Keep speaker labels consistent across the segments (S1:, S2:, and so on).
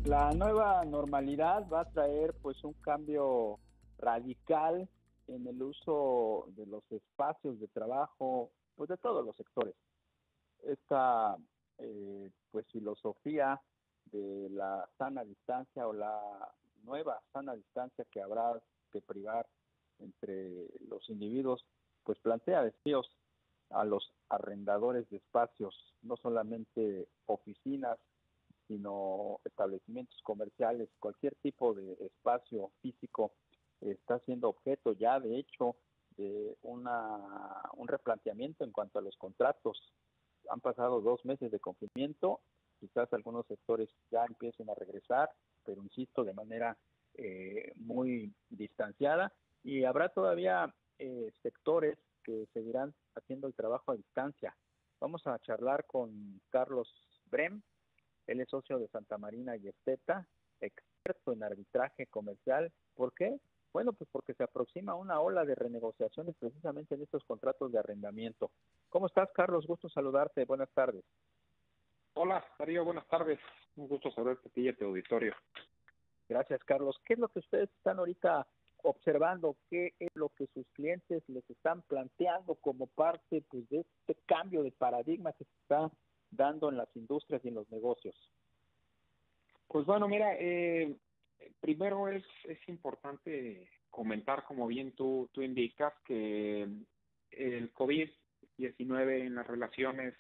S1: La nueva normalidad va a traer pues un cambio radical en el uso de los espacios de trabajo pues de todos los sectores. Esta pues filosofía de la sana distancia o la nueva sana distancia que habrá que privar entre los individuos pues plantea desafíos a los arrendadores de espacios, no solamente oficinas, sino establecimientos comerciales, cualquier tipo de espacio físico está siendo objeto ya, de hecho, de un replanteamiento en cuanto a los contratos. Han pasado 2 meses de confinamiento, quizás algunos sectores ya empiecen a regresar, pero insisto, de manera muy distanciada, y habrá todavía sectores que seguirán haciendo el trabajo a distancia. Vamos a charlar con Carlos Brem. Él es socio de Santa Marina y Esteta, experto en arbitraje comercial. ¿Por qué? Bueno, pues porque se aproxima una ola de renegociaciones precisamente en estos contratos de arrendamiento. ¿Cómo estás, Carlos? Gusto saludarte. Buenas tardes.
S2: Hola, Darío, buenas tardes. Un gusto saludarte a ti y a tu auditorio.
S1: Gracias, Carlos. ¿Qué es lo que ustedes están ahorita observando? ¿Qué es lo que sus clientes les están planteando como parte pues, de este cambio de paradigma que se está dando en las industrias y en los negocios?
S2: Pues bueno, mira, primero es importante comentar, como bien tú indicas, que el COVID-19 en las relaciones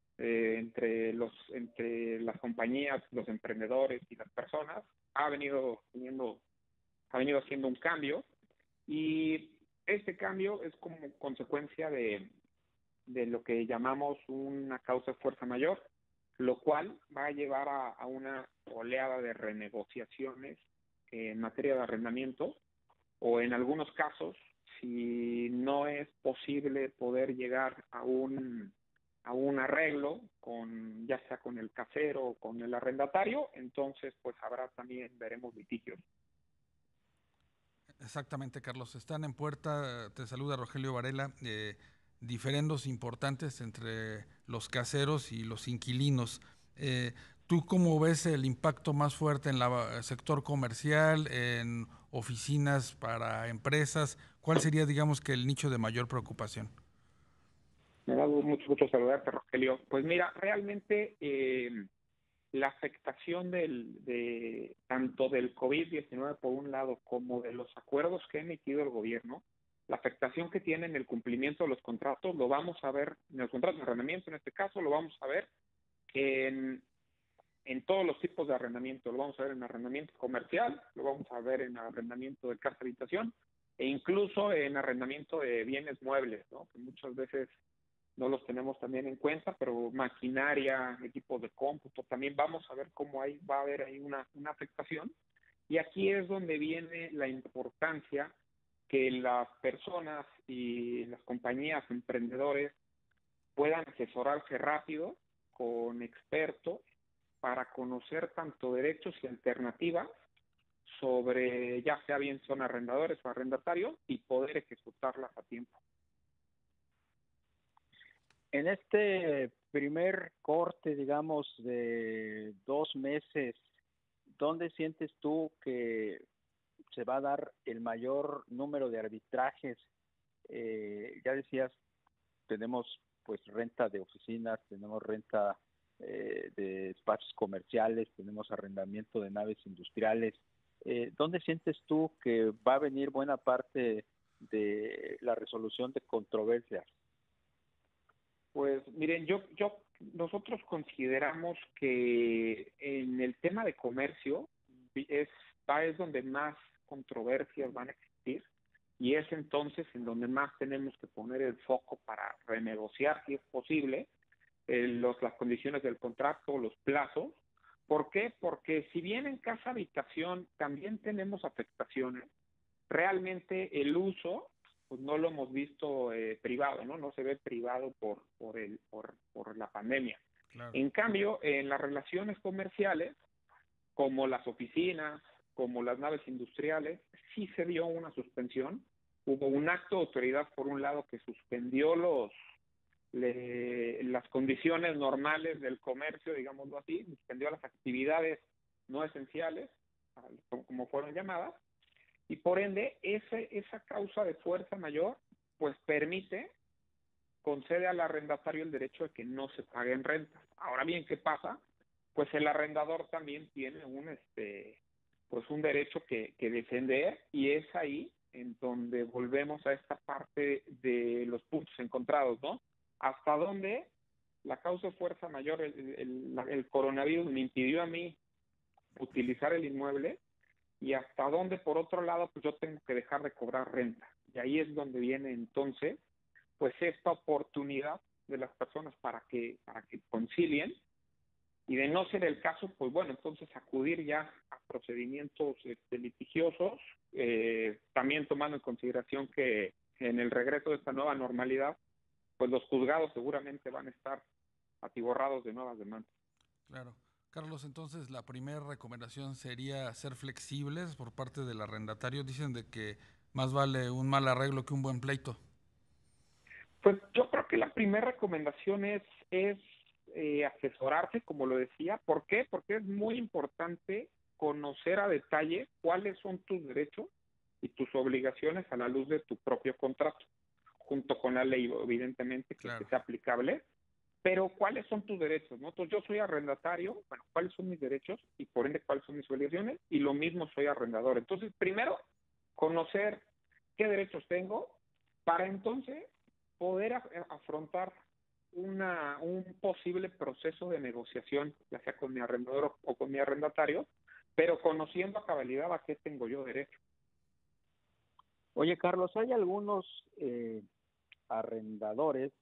S2: entre las compañías, los emprendedores y las personas ha venido haciendo un cambio, y este cambio es como consecuencia de lo que llamamos una causa de fuerza mayor, lo cual va a llevar a una oleada de renegociaciones en materia de arrendamiento, o en algunos casos, si no es posible poder llegar a un arreglo ya sea con el casero o con el arrendatario, entonces pues veremos litigios.
S3: Exactamente, Carlos. Están en puerta, te saluda Rogelio Varela, diferendos importantes entre los caseros y los inquilinos. ¿Tú cómo ves el impacto más fuerte en el sector comercial, en oficinas para empresas? ¿Cuál sería, digamos, que el nicho de mayor preocupación?
S2: Me da mucho gusto saludarte, Rogelio. Pues mira, realmente la afectación tanto del COVID-19 por un lado como de los acuerdos que ha emitido el gobierno, la afectación que tiene en el cumplimiento de los contratos, lo vamos a ver en los contratos de arrendamiento, en este caso lo vamos a ver en todos los tipos de arrendamiento. Lo vamos a ver en arrendamiento comercial, lo vamos a ver en arrendamiento de casa habitación, e incluso en arrendamiento de bienes muebles, ¿no? Que muchas veces no los tenemos también en cuenta, pero maquinaria, equipos de cómputo, también vamos a ver cómo va a haber ahí una afectación. Y aquí es donde viene la importancia que las personas y las compañías, emprendedores, puedan asesorarse rápido con expertos para conocer tanto derechos y alternativas sobre, ya sea bien son arrendadores o arrendatarios, y poder ejecutarlas a tiempo.
S1: En este primer corte, digamos, de 2 meses, ¿dónde sientes tú que se va a dar el mayor número de arbitrajes? Ya decías, tenemos pues renta de oficinas, tenemos renta de espacios comerciales, tenemos arrendamiento de naves industriales. ¿Dónde sientes tú que va a venir buena parte de la resolución de controversias?
S2: Pues miren, nosotros consideramos que en el tema de comercio es donde más controversias van a existir, y es entonces en donde más tenemos que poner el foco para renegociar, si es posible, las condiciones del contrato, los plazos. ¿Por qué? Porque si bien en casa habitación también tenemos afectaciones, realmente el uso pues no lo hemos visto privado, no se ve privado por la pandemia.
S3: Claro.
S2: En cambio, en las relaciones comerciales, como las oficinas, como las naves industriales, sí se dio una suspensión. Hubo un acto de autoridad, por un lado, que suspendió las condiciones normales del comercio, digámoslo así, suspendió las actividades no esenciales, como fueron llamadas, y por ende esa causa de fuerza mayor pues concede al arrendatario el derecho de que no se paguen rentas. Ahora bien, ¿qué pasa? Pues el arrendador también tiene un derecho que defender, y es ahí en donde volvemos a esta parte de los puntos encontrados, ¿no? Hasta dónde la causa de fuerza mayor, el coronavirus me impidió a mí utilizar el inmueble, y hasta dónde, por otro lado, pues yo tengo que dejar de cobrar renta. Y ahí es donde viene entonces pues esta oportunidad de las personas para que concilien, y de no ser el caso, pues bueno, entonces acudir ya a procedimientos litigiosos, también tomando en consideración que en el regreso de esta nueva normalidad, pues los juzgados seguramente van a estar atiborrados de nuevas demandas.
S3: Claro. Carlos, entonces la primera recomendación sería ser flexibles por parte del arrendatario. Dicen de que más vale un mal arreglo que un buen pleito.
S2: Pues yo creo que la primera recomendación es asesorarse, como lo decía. ¿Por qué? Porque es muy importante conocer a detalle cuáles son tus derechos y tus obligaciones a la luz de tu propio contrato, junto con la ley, evidentemente, que
S3: Claro.
S2: sea aplicable. Pero ¿cuáles son tus derechos, no? Entonces yo soy arrendatario, bueno, ¿cuáles son mis derechos? Y por ende, ¿cuáles son mis obligaciones? Y lo mismo soy arrendador. Entonces, primero, conocer qué derechos tengo, para entonces poder afrontar un posible proceso de negociación, ya sea con mi arrendador o con mi arrendatario, pero conociendo a cabalidad a qué tengo yo derecho.
S1: Oye, Carlos, hay algunos arrendadores,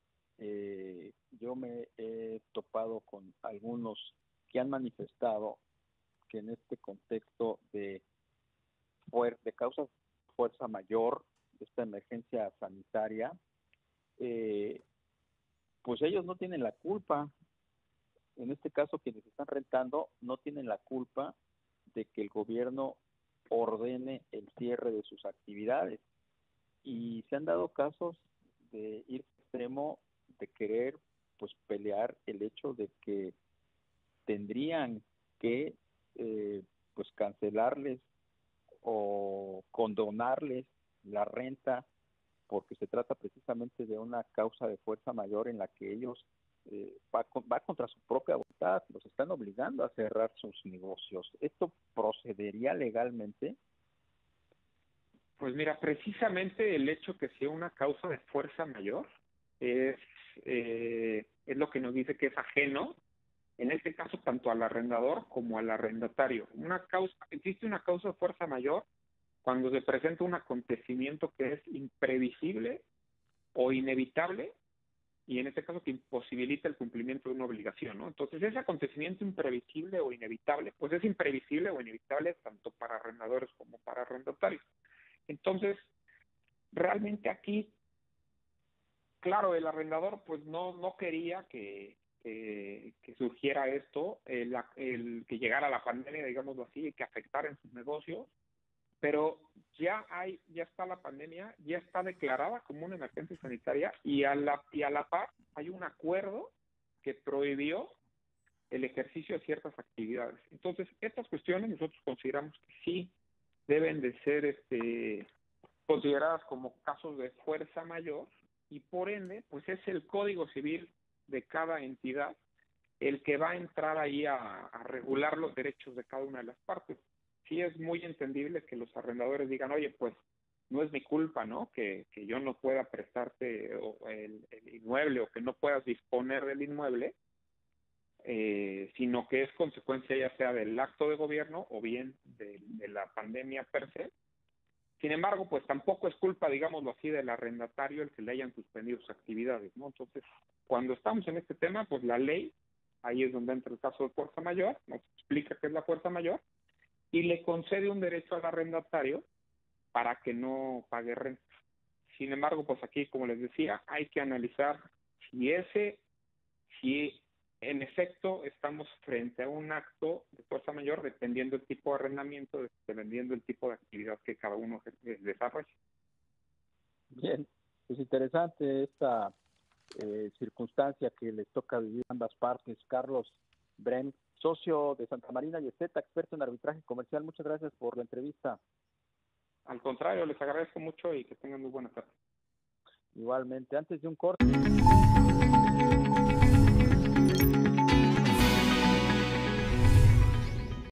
S1: yo me he topado con algunos que han manifestado que en este contexto de causa fuerza mayor, de esta emergencia sanitaria, pues ellos no tienen la culpa. En este caso, quienes están rentando no tienen la culpa de que el gobierno ordene el cierre de sus actividades. Y se han dado casos de ir al extremo de querer pues pelear el hecho de que tendrían que pues cancelarles o condonarles la renta, porque se trata precisamente de una causa de fuerza mayor en la que ellos va contra su propia voluntad, los están obligando a cerrar sus negocios. ¿Esto procedería legalmente?
S2: Pues mira, precisamente el hecho que sea una causa de fuerza mayor es lo que nos dice que es ajeno, en este caso, tanto al arrendador como al arrendatario. Existe una causa de fuerza mayor cuando se presenta un acontecimiento que es imprevisible o inevitable, y en este caso que imposibilita el cumplimiento de una obligación, ¿no? Entonces, ese acontecimiento imprevisible o inevitable, pues es imprevisible o inevitable tanto para arrendadores como para arrendatarios. Entonces, realmente aquí, claro, el arrendador pues no quería que surgiera esto, el que llegara la pandemia, digámoslo así, y que afectara en sus negocios, pero ya está la pandemia, ya está declarada como una emergencia sanitaria, y a la par hay un acuerdo que prohibió el ejercicio de ciertas actividades. Entonces, estas cuestiones nosotros consideramos que sí deben de ser consideradas como casos de fuerza mayor, y por ende, pues es el Código Civil de cada entidad el que va a entrar ahí a regular los derechos de cada una de las partes. Sí es muy entendible que los arrendadores digan, oye, pues no es mi culpa, ¿no? Que yo no pueda prestarte el inmueble, o que no puedas disponer del inmueble, sino que es consecuencia ya sea del acto de gobierno o bien de la pandemia per se. Sin embargo, pues tampoco es culpa, digámoslo así, del arrendatario el que le hayan suspendido sus actividades, ¿no? Entonces, cuando estamos en este tema, pues la ley, ahí es donde entra el caso de fuerza mayor, nos explica qué es la fuerza mayor, y le concede un derecho al arrendatario para que no pague renta. Sin embargo, pues aquí, como les decía, hay que analizar si en efecto estamos frente a un acto de fuerza mayor, dependiendo del tipo de arrendamiento, dependiendo del tipo de actividad que cada uno desarrolle.
S1: Bien, pues interesante esta circunstancia que les toca vivir a ambas partes. Carlos Brem, socio de Santa Marina Yeseta, experto en arbitraje comercial. Muchas gracias por la entrevista.
S2: Al contrario, les agradezco mucho y que tengan muy buena tarde.
S1: Igualmente, antes de un corte.